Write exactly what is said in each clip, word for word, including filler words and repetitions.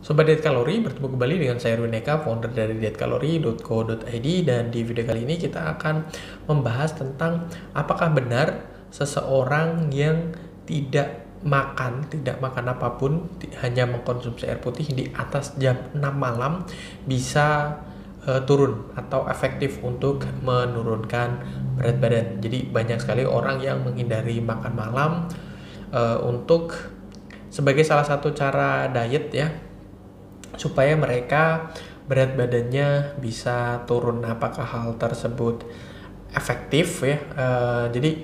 Sobat Diet Kalori, bertemu kembali dengan saya Runeka, founder dari diet kalori dot co dot i d, dan di video kali ini kita akan membahas tentang apakah benar seseorang yang tidak makan, tidak makan apapun, hanya mengkonsumsi air putih di atas jam enam malam bisa uh, turun atau efektif untuk menurunkan berat badan. Jadi banyak sekali orang yang menghindari makan malam uh, untuk sebagai salah satu cara diet ya, supaya mereka berat badannya bisa turun. Apakah hal tersebut efektif ya? Uh, jadi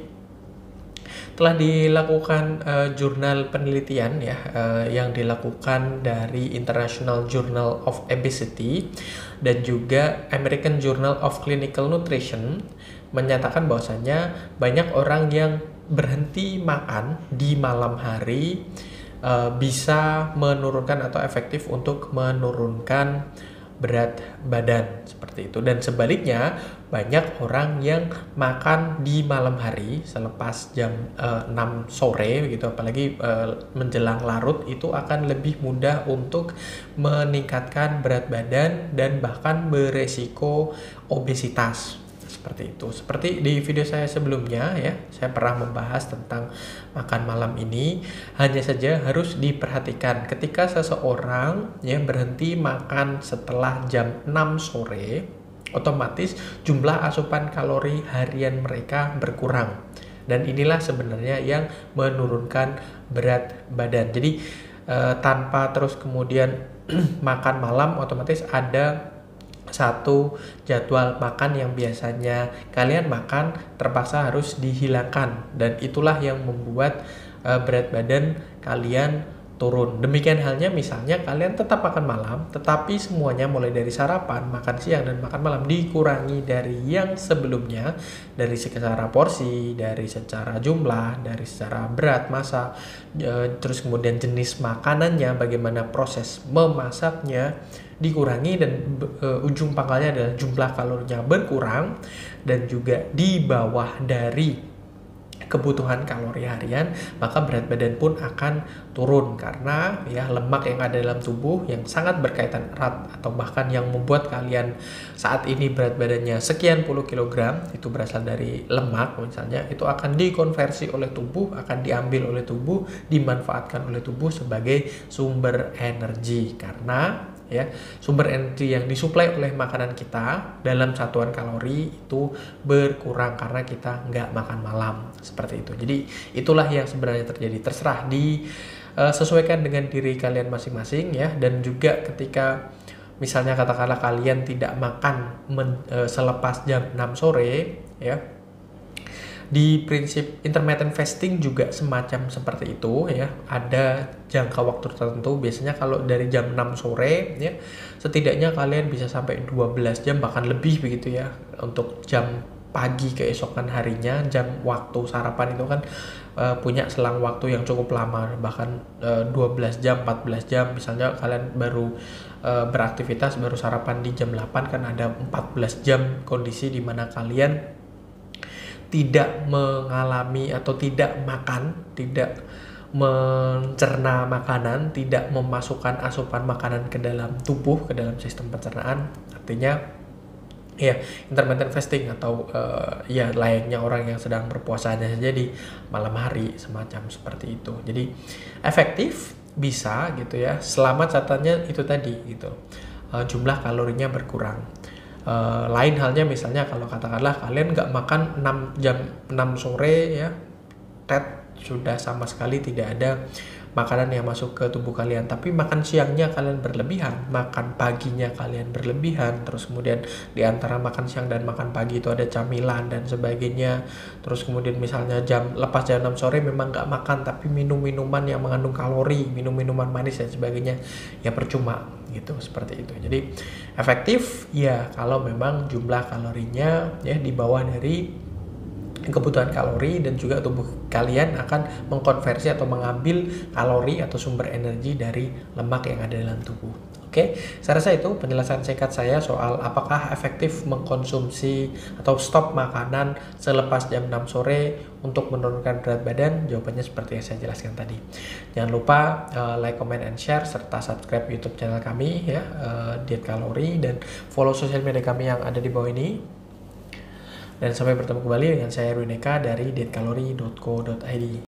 telah dilakukan uh, jurnal penelitian ya, uh, yang dilakukan dari International Journal of Obesity dan juga American Journal of Clinical Nutrition menyatakan bahwasanya banyak orang yang berhenti makan di malam hari uh, bisa menurunkan atau efektif untuk menurunkan berat badan seperti itu. Dan sebaliknya, banyak orang yang makan di malam hari selepas jam uh, enam sore begitu, apalagi uh, menjelang larut, itu akan lebih mudah untuk meningkatkan berat badan dan bahkan beresiko obesitas. Seperti itu. Seperti di video saya sebelumnya ya, saya pernah membahas tentang makan malam ini. Hanya saja harus diperhatikan ketika seseorang ya berhenti makan setelah jam enam sore, otomatis jumlah asupan kalori harian mereka berkurang. Dan inilah sebenarnya yang menurunkan berat badan. Jadi eh, tanpa terus kemudian makan malam, otomatis ada satu jadwal makan yang biasanya kalian makan terpaksa harus dihilangkan, dan itulah yang membuat uh, berat badan kalian turun. Demikian halnya misalnya kalian tetap makan malam, tetapi semuanya mulai dari sarapan, makan siang, dan makan malam dikurangi dari yang sebelumnya, dari secara porsi, dari secara jumlah, dari secara berat, massa, e, terus kemudian jenis makanannya, bagaimana proses memasaknya dikurangi, dan e, ujung pangkalnya adalah jumlah kalorinya berkurang dan juga di bawah dari kebutuhan kalori harian, maka berat badan pun akan turun. Karena ya lemak yang ada dalam tubuh yang sangat berkaitan erat, atau bahkan yang membuat kalian saat ini berat badannya sekian puluh kilogram, itu berasal dari lemak misalnya, itu akan dikonversi oleh tubuh, akan diambil oleh tubuh, dimanfaatkan oleh tubuh sebagai sumber energi. Karena ya sumber energi yang disuplai oleh makanan kita dalam satuan kalori itu berkurang karena kita nggak makan malam, seperti itu. Jadi itulah yang sebenarnya terjadi. Terserah disesuaikan dengan diri kalian masing-masing ya. Dan juga ketika misalnya katakanlah kalian tidak makan men, e, selepas jam enam sore ya, di prinsip intermittent fasting juga semacam seperti itu ya. Ada jangka waktu tertentu, biasanya kalau dari jam enam sore ya, setidaknya kalian bisa sampai dua belas jam bahkan lebih begitu ya, untuk jam pagi keesokan harinya. Jam waktu sarapan itu kan uh, punya selang waktu yang cukup lama, bahkan uh, dua belas jam, empat belas jam. Misalnya kalian baru uh, beraktivitas, baru sarapan di jam delapan, kan ada empat belas jam kondisi di mana kalian tidak mengalami atau tidak makan, tidak mencerna makanan, tidak memasukkan asupan makanan ke dalam tubuh, ke dalam sistem pencernaan. Artinya ya intermittent fasting, atau uh, ya layaknya orang yang sedang berpuasanya saja di malam hari, semacam seperti itu. Jadi efektif bisa gitu ya, selama catatannya itu tadi gitu, uh, jumlah kalorinya berkurang. Uh, lain halnya misalnya kalau katakanlah kalian nggak makan enam jam enam sore ya, tet sudah sama sekali tidak ada makanan yang masuk ke tubuh kalian, tapi makan siangnya kalian berlebihan, makan paginya kalian berlebihan, terus kemudian di antara makan siang dan makan pagi itu ada camilan dan sebagainya, terus kemudian misalnya jam lepas jam enam sore memang nggak makan tapi minum minuman yang mengandung kalori, minum minuman manis dan sebagainya, ya percuma gitu, seperti itu. Jadi efektif ya kalau memang jumlah kalorinya ya di bawah dari kebutuhan kalori, dan juga tubuh kalian akan mengkonversi atau mengambil kalori atau sumber energi dari lemak yang ada dalam tubuh. Oke. Oke, saya rasa itu penjelasan singkat saya soal apakah efektif mengkonsumsi atau stop makanan selepas jam enam sore untuk menurunkan berat badan. Jawabannya seperti yang saya jelaskan tadi. Jangan lupa uh, like, comment, and share serta subscribe YouTube channel kami ya, uh, Diet Kalori, dan follow sosial media kami yang ada di bawah ini. Dan sampai bertemu kembali dengan saya Erwin Eka dari diet kalori dot co dot i d.